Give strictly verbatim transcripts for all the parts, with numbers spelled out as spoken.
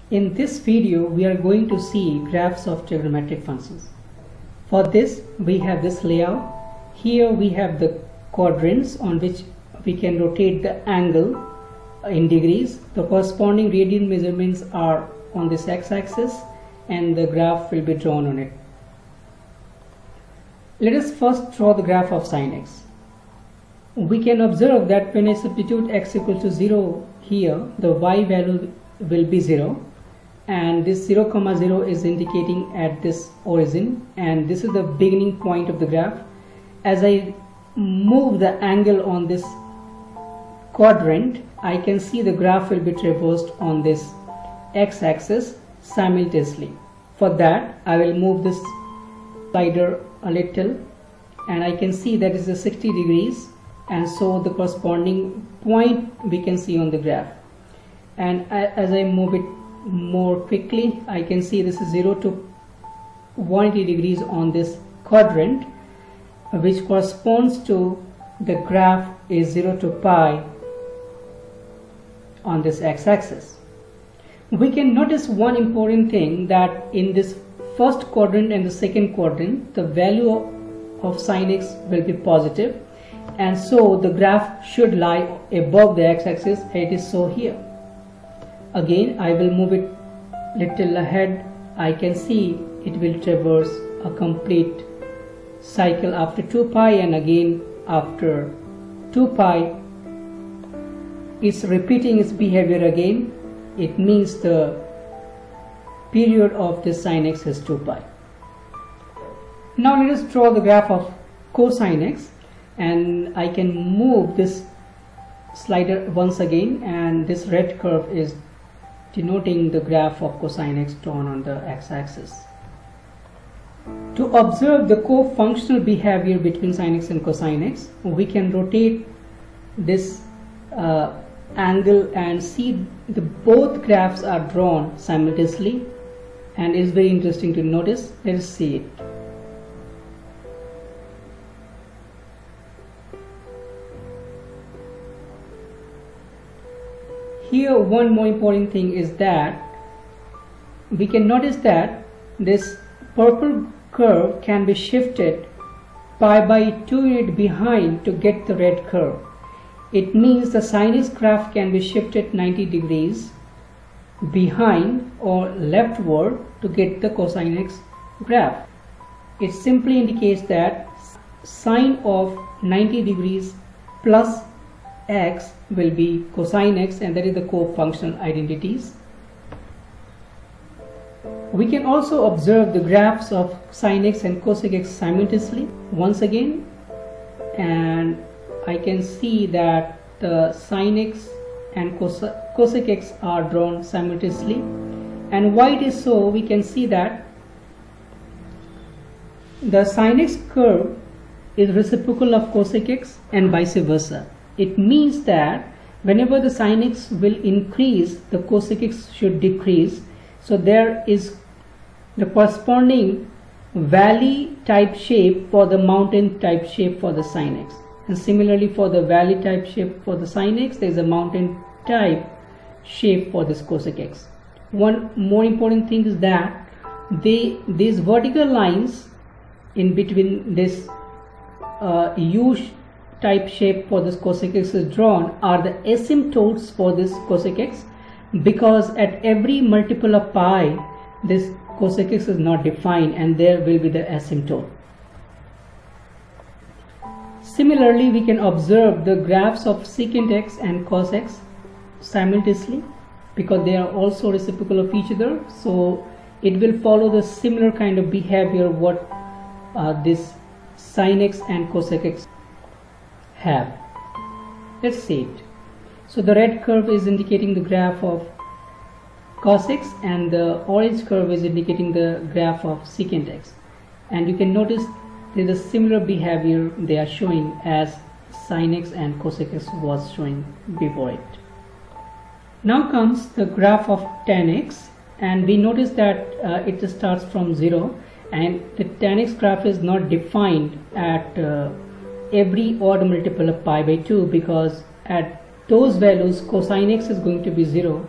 In this video, we are going to see graphs of trigonometric functions. For this, we have this layout. Here we have the quadrants on which we can rotate the angle in degrees. The corresponding radian measurements are on this x-axis and the graph will be drawn on it. Let us first draw the graph of sine x. We can observe that when I substitute x equal to zero here, the y value will be zero, and this zero comma zero is indicating at this origin, and this is the beginning point of the graph. As I move the angle on this quadrant, I can see the graph will be traversed on this x-axis simultaneously. For that, I will move this slider a little, and I can see that is a sixty degrees, and so the corresponding point we can see on the graph. And as I move it more quickly, I can see this is zero to one hundred eighty degrees on this quadrant, which corresponds to the graph is zero to pi on this x-axis. We can notice one important thing, that in this first quadrant and the second quadrant, the value of sine x will be positive, and so the graph should lie above the x-axis. It is so here. Again, I will move it little ahead. I can see it will traverse a complete cycle after two pi, and again after two pi it's repeating its behavior again. It means the period of this sine x is two pi. Now let us draw the graph of cosine x, and I can move this slider once again, and this red curve is denoting the graph of cosine x drawn on the x-axis. To observe the co-functional behavior between sine x and cosine x, we can rotate this uh, angle and see the both graphs are drawn simultaneously, and it's very interesting to notice. Let us see it. Here one more important thing is that we can notice that this purple curve can be shifted pi by two unit behind to get the red curve. It means the sine x graph can be shifted ninety degrees behind or leftward to get the cosine x graph. It simply indicates that sine of ninety degrees plus x will be cosine x, and that is the co-functional identities. We can also observe the graphs of sine x and cosec x simultaneously once again, and I can see that the sine x and cosec x are drawn simultaneously. And why it is so, we can see that the sine x curve is reciprocal of cosec x and vice versa. It means that whenever the sine x will increase, the cosec x should decrease. So there is the corresponding valley type shape for the mountain type shape for the sine x, and similarly for the valley type shape for the sine x, there is a mountain type shape for this cosec x. One more important thing is that they these vertical lines in between this uh, U type shape for this cosec x is drawn are the asymptotes for this cosec x, because at every multiple of pi this cosec x is not defined, and there will be the asymptote. Similarly, we can observe the graphs of secant x and cos x simultaneously, because they are also reciprocal of each other, so it will follow the similar kind of behavior what uh, this sin x and cosec x have. Let's see it. So the red curve is indicating the graph of cos x, and the orange curve is indicating the graph of secant x, and you can notice there is a similar behavior they are showing as sin x and cosec x was showing before it. Now comes the graph of tan x, and we notice that uh, it starts from zero, and the tan x graph is not defined at uh, every odd multiple of pi by two, because at those values cosine x is going to be zero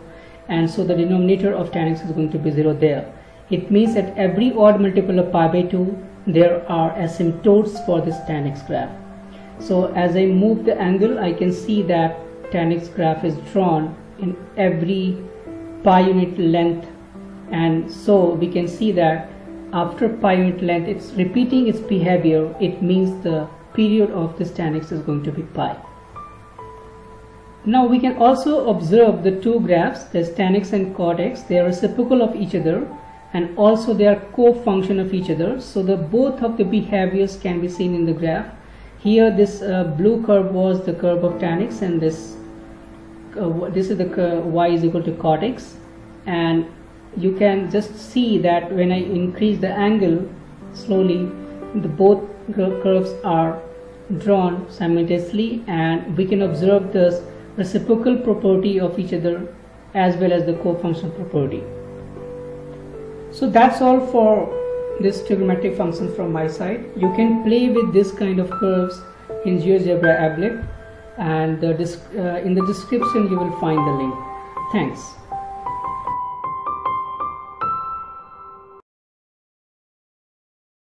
and so the denominator of tan x is going to be zero there. It means that every odd multiple of pi by two there are asymptotes for this tan x graph. So as I move the angle, I can see that tan x graph is drawn in every pi unit length, and so we can see that after pi unit length it's repeating its behavior. It means the period of this tan x is going to be pi. Now we can also observe the two graphs, there's tan x and cot x. They are reciprocal of each other, and also they are co-function of each other, so the both of the behaviors can be seen in the graph. Here this uh, blue curve was the curve of tan x, and this uh, this is the curve y is equal to cot x, and you can just see that when I increase the angle slowly, the both curves are drawn simultaneously, and we can observe this reciprocal property of each other as well as the co-function property. So that's all for this trigonometric function from my side. You can play with this kind of curves in Geogebra applet, and the uh, in the description you will find the link. Thanks.